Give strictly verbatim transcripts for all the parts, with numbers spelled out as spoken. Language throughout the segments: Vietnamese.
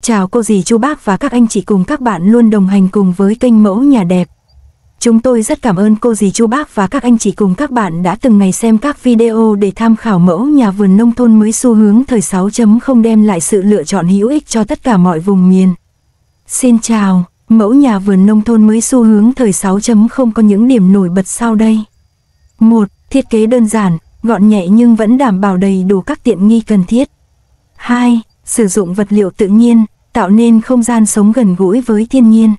Chào cô dì chú bác và các anh chị cùng các bạn luôn đồng hành cùng với kênh Mẫu Nhà Đẹp. Chúng tôi rất cảm ơn cô dì chú bác và các anh chị cùng các bạn đã từng ngày xem các video để tham khảo mẫu nhà vườn nông thôn mới xu hướng thời sáu chấm không đem lại sự lựa chọn hữu ích cho tất cả mọi vùng miền. Xin chào, mẫu nhà vườn nông thôn mới xu hướng thời sáu chấm không có những điểm nổi bật sau đây. một. Thiết kế đơn giản, gọn nhẹ nhưng vẫn đảm bảo đầy đủ các tiện nghi cần thiết. hai. Sử dụng vật liệu tự nhiên, tạo nên không gian sống gần gũi với thiên nhiên.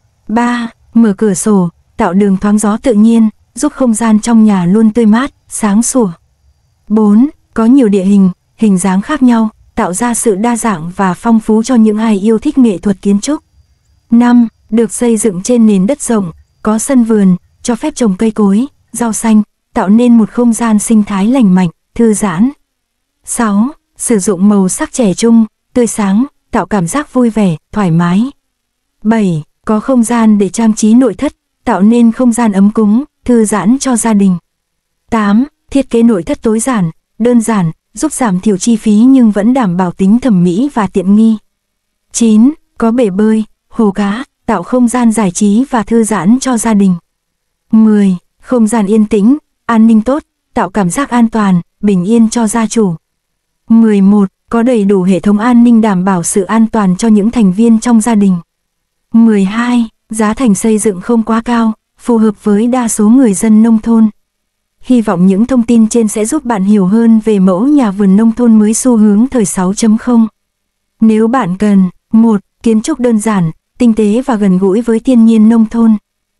ba. Mở cửa sổ, tạo đường thoáng gió tự nhiên, giúp không gian trong nhà luôn tươi mát, sáng sủa. bốn. Có nhiều địa hình, hình dáng khác nhau, tạo ra sự đa dạng và phong phú cho những ai yêu thích nghệ thuật kiến trúc. năm. Được xây dựng trên nền đất rộng, có sân vườn, cho phép trồng cây cối, rau xanh, tạo nên một không gian sinh thái lành mạnh, thư giãn. sáu. Sử dụng màu sắc trẻ trung, tươi sáng, tạo cảm giác vui vẻ, thoải mái. bảy. Có không gian để trang trí nội thất, tạo nên không gian ấm cúng, thư giãn cho gia đình. tám. Thiết kế nội thất tối giản, đơn giản, giúp giảm thiểu chi phí nhưng vẫn đảm bảo tính thẩm mỹ và tiện nghi. chín. Có bể bơi, hồ cá, tạo không gian giải trí và thư giãn cho gia đình. mười. Không gian yên tĩnh, an ninh tốt, tạo cảm giác an toàn, bình yên cho gia chủ. mười một. Có đầy đủ hệ thống an ninh đảm bảo sự an toàn cho những thành viên trong gia đình. mười hai. Giá thành xây dựng không quá cao, phù hợp với đa số người dân nông thôn. Hy vọng những thông tin trên sẽ giúp bạn hiểu hơn về mẫu nhà vườn nông thôn mới xu hướng thời sáu chấm không. Nếu bạn cần: một. Kiến trúc đơn giản, tinh tế và gần gũi với thiên nhiên nông thôn.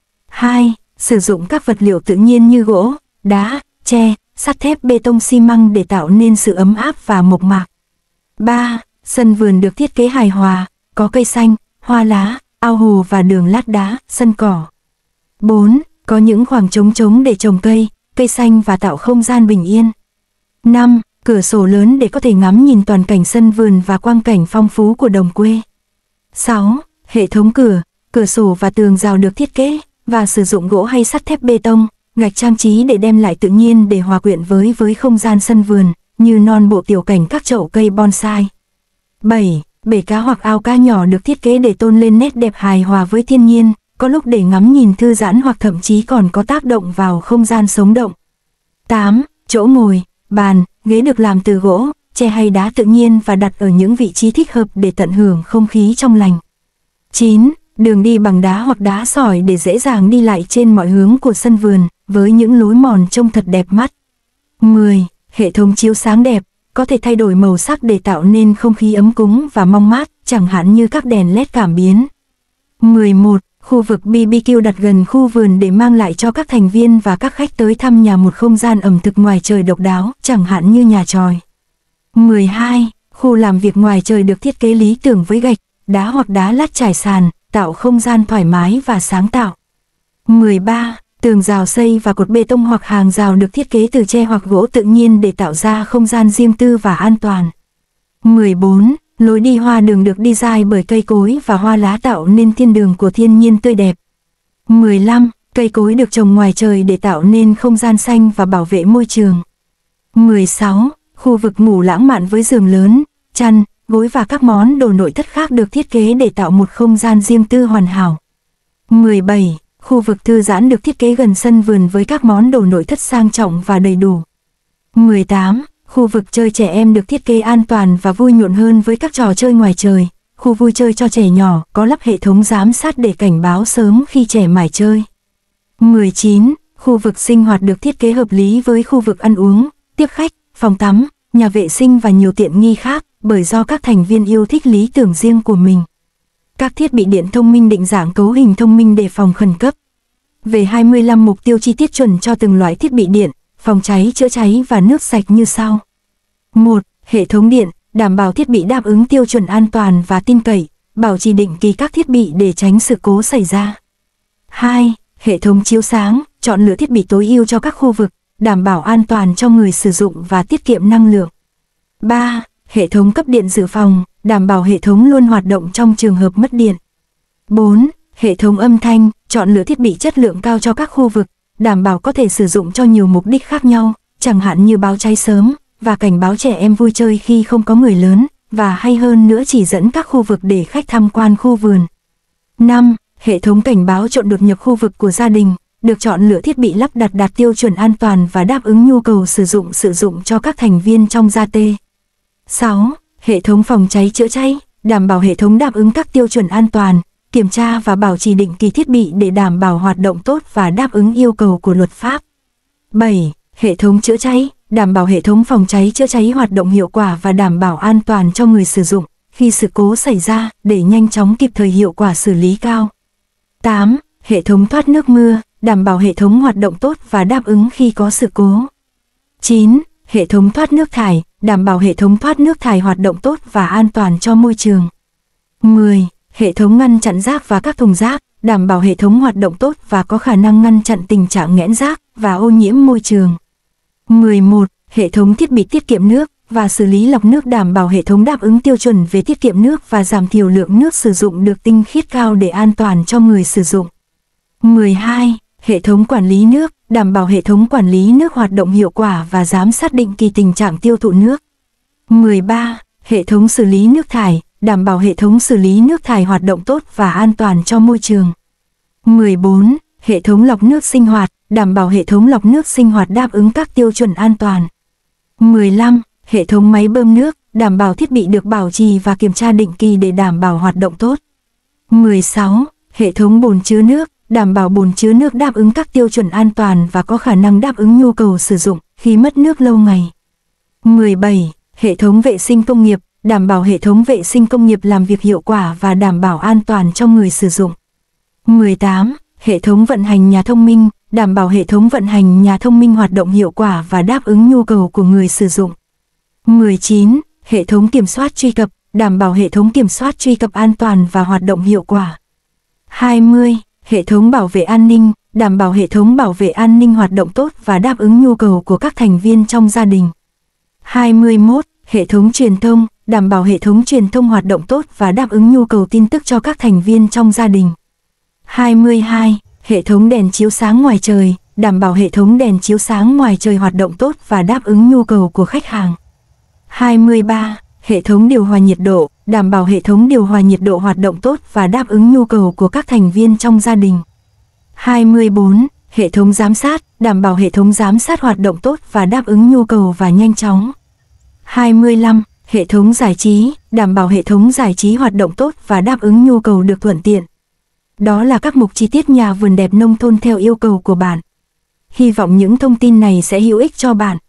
hai. Sử dụng các vật liệu tự nhiên như gỗ, đá, tre, sắt thép, bê tông, xi măng để tạo nên sự ấm áp và mộc mạc. ba. Sân vườn được thiết kế hài hòa, có cây xanh, hoa lá, ao hồ và đường lát đá, sân cỏ. bốn. Có những khoảng trống trống để trồng cây, cây xanh và tạo không gian bình yên. năm. Cửa sổ lớn để có thể ngắm nhìn toàn cảnh sân vườn và quang cảnh phong phú của đồng quê. sáu. Hệ thống cửa, cửa sổ và tường rào được thiết kế và sử dụng gỗ hay sắt thép, bê tông, gạch trang trí để đem lại tự nhiên để hòa quyện với với không gian sân vườn, như non bộ tiểu cảnh các chậu cây bonsai. bảy. Bể cá hoặc ao cá nhỏ được thiết kế để tôn lên nét đẹp hài hòa với thiên nhiên, có lúc để ngắm nhìn thư giãn hoặc thậm chí còn có tác động vào không gian sống động. tám. Chỗ ngồi, bàn, ghế được làm từ gỗ, tre hay đá tự nhiên và đặt ở những vị trí thích hợp để tận hưởng không khí trong lành. chín. Đường đi bằng đá hoặc đá sỏi để dễ dàng đi lại trên mọi hướng của sân vườn, với những lối mòn trông thật đẹp mắt. mười. Hệ thống chiếu sáng đẹp, có thể thay đổi màu sắc để tạo nên không khí ấm cúng và mong mát, chẳng hạn như các đèn led cảm biến. mười một. Khu vực bê bê kiu đặt gần khu vườn để mang lại cho các thành viên và các khách tới thăm nhà một không gian ẩm thực ngoài trời độc đáo, chẳng hạn như nhà chòi. mười hai. Khu làm việc ngoài trời được thiết kế lý tưởng với gạch, đá hoặc đá lát trải sàn, tạo không gian thoải mái và sáng tạo. mười ba. Tường rào xây và cột bê tông hoặc hàng rào được thiết kế từ tre hoặc gỗ tự nhiên để tạo ra không gian riêng tư và an toàn. mười bốn. Lối đi hoa đường được design bởi cây cối và hoa lá tạo nên thiên đường của thiên nhiên tươi đẹp. mười lăm. Cây cối được trồng ngoài trời để tạo nên không gian xanh và bảo vệ môi trường. mười sáu. Khu vực ngủ lãng mạn với giường lớn, chăn, gối và các món đồ nội thất khác được thiết kế để tạo một không gian riêng tư hoàn hảo. mười bảy. Khu vực thư giãn được thiết kế gần sân vườn với các món đồ nội thất sang trọng và đầy đủ. mười tám. Khu vực chơi trẻ em được thiết kế an toàn và vui nhộn hơn với các trò chơi ngoài trời. Khu vui chơi cho trẻ nhỏ có lắp hệ thống giám sát để cảnh báo sớm khi trẻ mải chơi. mười chín. Khu vực sinh hoạt được thiết kế hợp lý với khu vực ăn uống, tiếp khách, phòng tắm, nhà vệ sinh và nhiều tiện nghi khác, bởi do các thành viên yêu thích lý tưởng riêng của mình. Các thiết bị điện thông minh định dạng cấu hình thông minh đề phòng khẩn cấp. Về hai mươi lăm mục tiêu chi tiết chuẩn cho từng loại thiết bị điện, phòng cháy, chữa cháy và nước sạch như sau. một. Hệ thống điện, đảm bảo thiết bị đáp ứng tiêu chuẩn an toàn và tin cậy, bảo trì định kỳ các thiết bị để tránh sự cố xảy ra. hai. Hệ thống chiếu sáng, chọn lựa thiết bị tối ưu cho các khu vực, đảm bảo an toàn cho người sử dụng và tiết kiệm năng lượng. ba. Hệ thống cấp điện dự phòng, đảm bảo hệ thống luôn hoạt động trong trường hợp mất điện. bốn. Hệ thống âm thanh, chọn lựa thiết bị chất lượng cao cho các khu vực, đảm bảo có thể sử dụng cho nhiều mục đích khác nhau, chẳng hạn như báo cháy sớm và cảnh báo trẻ em vui chơi khi không có người lớn, và hay hơn nữa chỉ dẫn các khu vực để khách tham quan khu vườn. năm. Hệ thống cảnh báo trộn đột nhập khu vực của gia đình, được chọn lựa thiết bị lắp đặt đạt tiêu chuẩn an toàn và đáp ứng nhu cầu sử dụng sử dụng cho các thành viên trong gia tê. sáu. Hệ thống phòng cháy chữa cháy, đảm bảo hệ thống đáp ứng các tiêu chuẩn an toàn, kiểm tra và bảo trì định kỳ thiết bị để đảm bảo hoạt động tốt và đáp ứng yêu cầu của luật pháp. bảy. Hệ thống chữa cháy, đảm bảo hệ thống phòng cháy chữa cháy hoạt động hiệu quả và đảm bảo an toàn cho người sử dụng khi sự cố xảy ra để nhanh chóng kịp thời hiệu quả xử lý cao. tám. Hệ thống thoát nước mưa, đảm bảo hệ thống hoạt động tốt và đáp ứng khi có sự cố. chín. Hệ thống thoát nước thải, đảm bảo hệ thống thoát nước thải hoạt động tốt và an toàn cho môi trường. mười. Hệ thống ngăn chặn rác và các thùng rác, đảm bảo hệ thống hoạt động tốt và có khả năng ngăn chặn tình trạng nghẽn rác và ô nhiễm môi trường. mười một. Hệ thống thiết bị tiết kiệm nước và xử lý lọc nước, đảm bảo hệ thống đáp ứng tiêu chuẩn về tiết kiệm nước và giảm thiểu lượng nước sử dụng được tinh khiết cao để an toàn cho người sử dụng. mười hai. Hệ thống quản lý nước, đảm bảo hệ thống quản lý nước hoạt động hiệu quả và giám sát định kỳ tình trạng tiêu thụ nước. mười ba. Hệ thống xử lý nước thải, đảm bảo hệ thống xử lý nước thải hoạt động tốt và an toàn cho môi trường. mười bốn. Hệ thống lọc nước sinh hoạt, đảm bảo hệ thống lọc nước sinh hoạt đáp ứng các tiêu chuẩn an toàn. mười lăm. Hệ thống máy bơm nước, đảm bảo thiết bị được bảo trì và kiểm tra định kỳ để đảm bảo hoạt động tốt. mười sáu. Hệ thống bồn chứa nước, đảm bảo bồn chứa nước đáp ứng các tiêu chuẩn an toàn và có khả năng đáp ứng nhu cầu sử dụng khi mất nước lâu ngày. mười bảy. Hệ thống vệ sinh công nghiệp, đảm bảo hệ thống vệ sinh công nghiệp làm việc hiệu quả và đảm bảo an toàn cho người sử dụng. mười tám. Hệ thống vận hành nhà thông minh, đảm bảo hệ thống vận hành nhà thông minh hoạt động hiệu quả và đáp ứng nhu cầu của người sử dụng. mười chín. Hệ thống kiểm soát truy cập, đảm bảo hệ thống kiểm soát truy cập an toàn và hoạt động hiệu quả. hai mươi. Hệ thống bảo vệ an ninh, đảm bảo hệ thống bảo vệ an ninh hoạt động tốt và đáp ứng nhu cầu của các thành viên trong gia đình. hai mươi mốt. Hệ thống truyền thông, đảm bảo hệ thống truyền thông hoạt động tốt và đáp ứng nhu cầu tin tức cho các thành viên trong gia đình. hai mươi hai. Hệ thống đèn chiếu sáng ngoài trời, đảm bảo hệ thống đèn chiếu sáng ngoài trời hoạt động tốt và đáp ứng nhu cầu của khách hàng. hai mươi ba. Hệ thống điều hòa nhiệt độ, đảm bảo hệ thống điều hòa nhiệt độ hoạt động tốt và đáp ứng nhu cầu của các thành viên trong gia đình. hai mươi bốn. Hệ thống giám sát, đảm bảo hệ thống giám sát hoạt động tốt và đáp ứng nhu cầu và nhanh chóng. hai mươi lăm. Hệ thống giải trí, đảm bảo hệ thống giải trí hoạt động tốt và đáp ứng nhu cầu được thuận tiện. Đó là các mục chi tiết nhà vườn đẹp nông thôn theo yêu cầu của bạn. Hy vọng những thông tin này sẽ hữu ích cho bạn.